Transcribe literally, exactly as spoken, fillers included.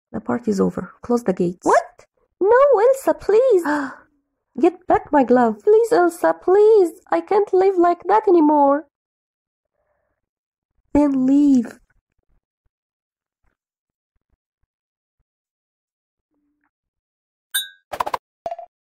The party's over. Close the gates. What? No, Elsa, please. Get back my glove. Please, Elsa, please. I can't live like that anymore. Then leave.